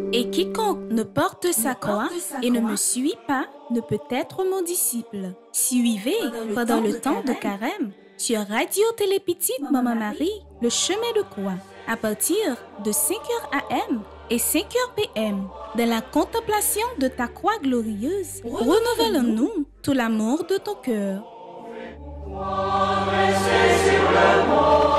Et quiconque ne porte sa croix et ne me suit pas ne peut être mon disciple. Suivez pendant le temps de carême sur Radio Télépétite Maman Marie, le chemin de croix, à partir de 5h AM et 5h PM. Dans la contemplation de ta croix glorieuse, renouvelle-nous tout l'amour de ton cœur. Sur le monde.